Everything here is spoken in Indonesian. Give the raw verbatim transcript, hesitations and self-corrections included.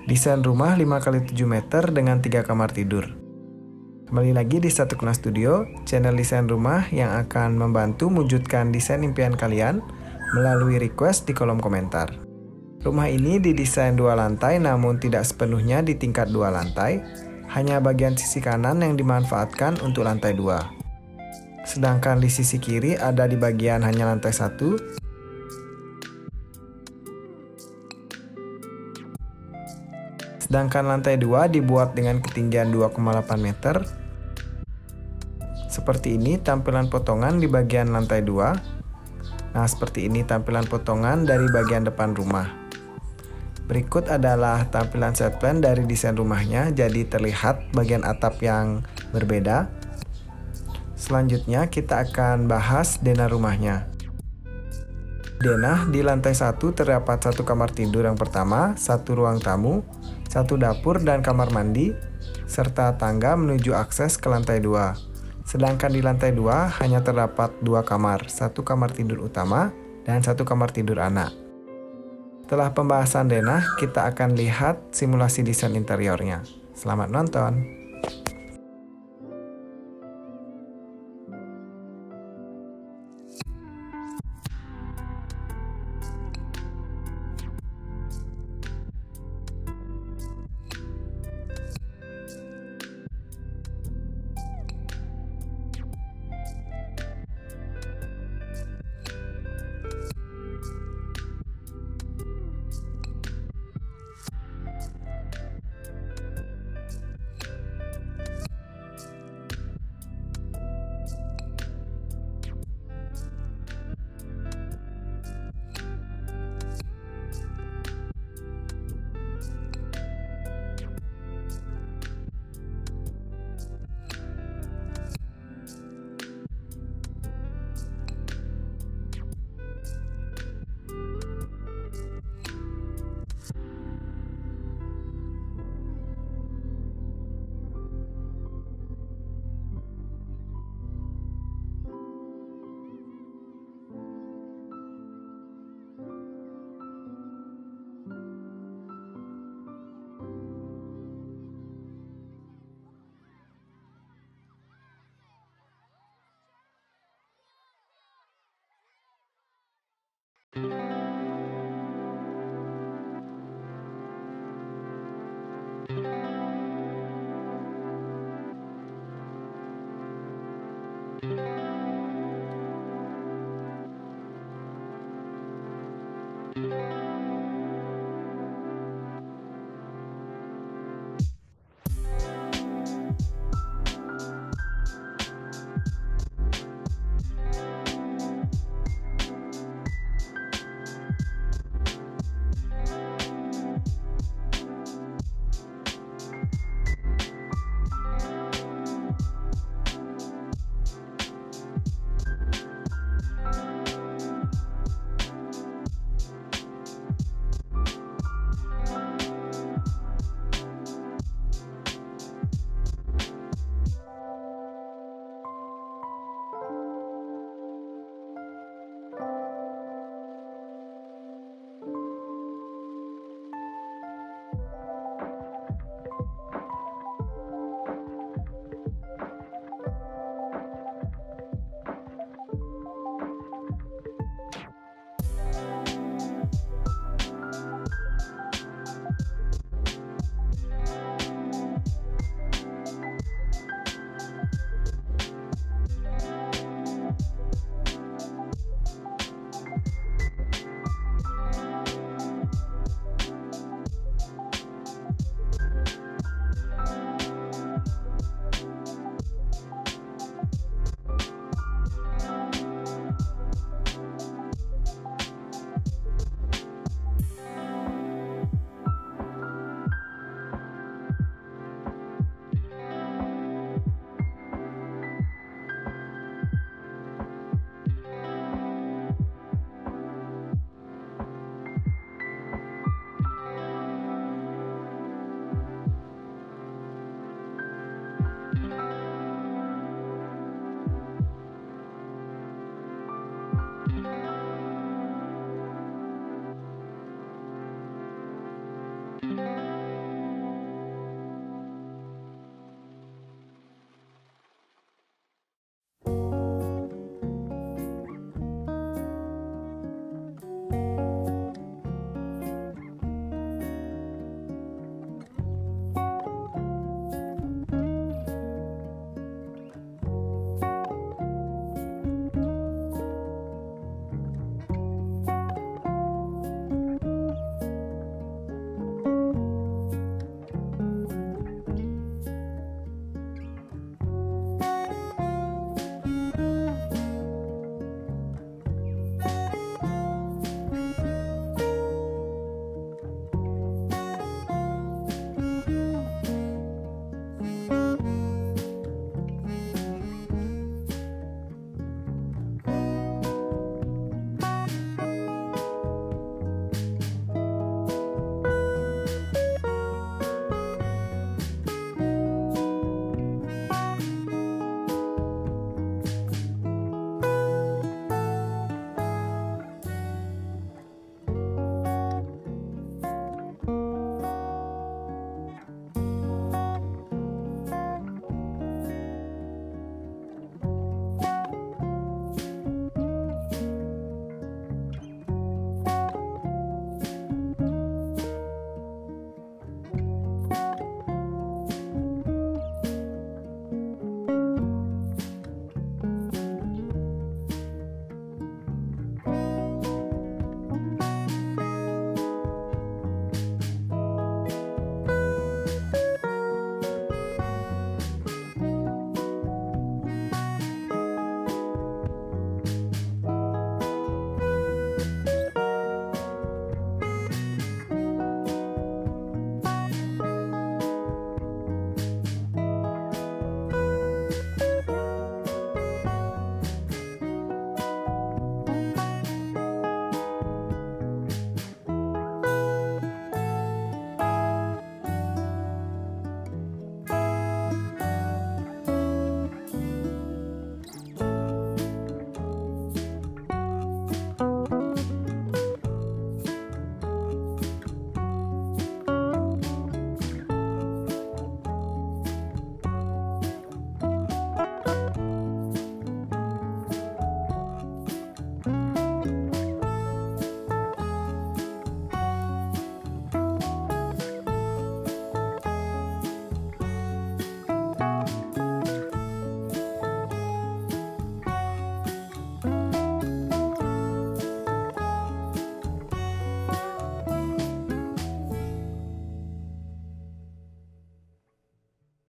Desain rumah lima kali tujuh meter dengan tiga kamar tidur. Kembali lagi di Satu Kena Studio, channel desain rumah yang akan membantu mewujudkan desain impian kalian melalui request di kolom komentar. Rumah ini didesain dua lantai namun tidak sepenuhnya di tingkat dua lantai, hanya bagian sisi kanan yang dimanfaatkan untuk lantai dua. Sedangkan di sisi kiri ada di bagian hanya lantai satu. Sedangkan lantai dua dibuat dengan ketinggian dua koma delapan meter. Seperti ini tampilan potongan di bagian lantai dua. Nah, seperti ini tampilan potongan dari bagian depan rumah. Berikut adalah tampilan set plan dari desain rumahnya, jadi terlihat bagian atap yang berbeda. Selanjutnya kita akan bahas denah rumahnya. Denah di lantai satu terdapat satu kamar tidur yang pertama, satu ruang tamu, satu dapur dan kamar mandi, serta tangga menuju akses ke lantai dua. Sedangkan di lantai dua hanya terdapat dua kamar, satu kamar tidur utama dan satu kamar tidur anak. Setelah pembahasan denah, kita akan lihat simulasi desain interiornya. Selamat nonton! Thank you.